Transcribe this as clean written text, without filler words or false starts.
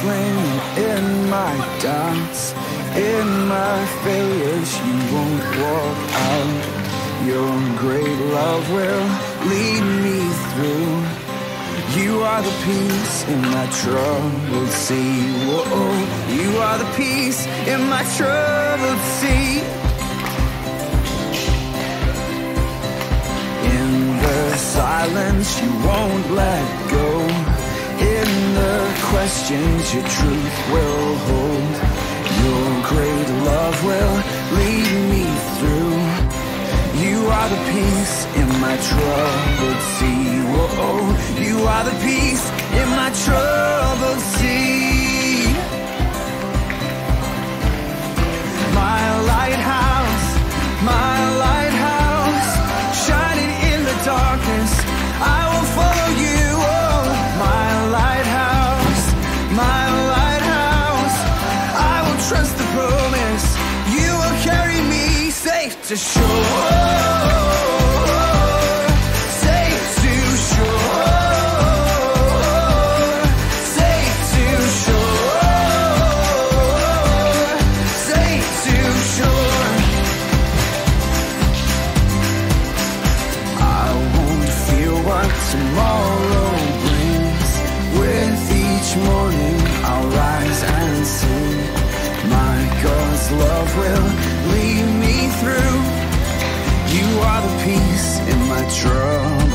swing in my doubts, in my failures. You won't walk out. Your great love will lead me through. You are the peace in my troubled sea. Whoa, you are the peace in my troubled sea. In the silence you won't let go. In the questions your truth will hold. Your great love will lead me through. You are the peace in my troubled sea. Whoa, you are the peace in my troubled sea. My lighthouse, shining in the darkness, I will follow you. Oh, my lighthouse, I will trust the promise. You will carry me safe to shore. Tomorrow brings. With each morning I'll rise and sing. My God's love will lead me through. You are the peace in my trouble